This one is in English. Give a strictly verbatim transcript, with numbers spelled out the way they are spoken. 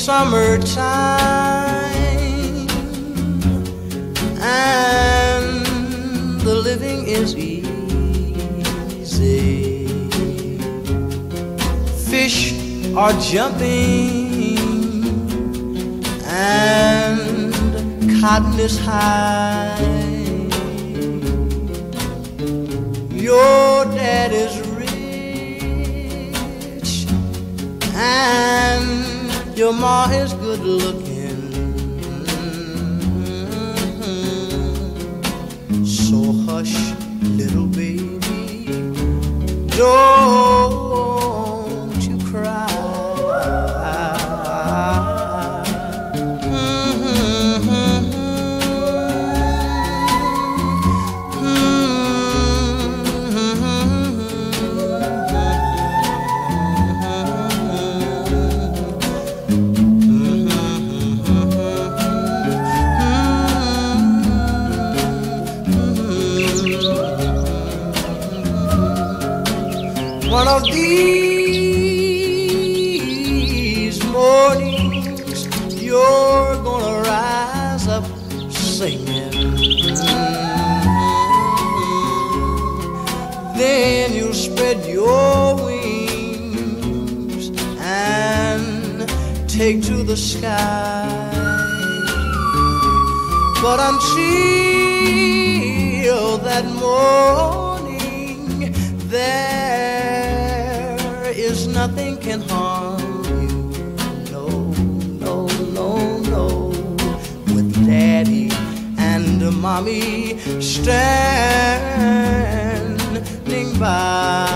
summertime, and the living is easy. Fish are jumping and cotton is high. Your dad is rich and your ma is good looking. So hush, little baby, don't you cry. One of these mornings you're gonna rise up singing. Then you'll spread your wings and take to the sky. But until that morning, there is nothing can harm you. No, no, no, no. With daddy and mommy standing by.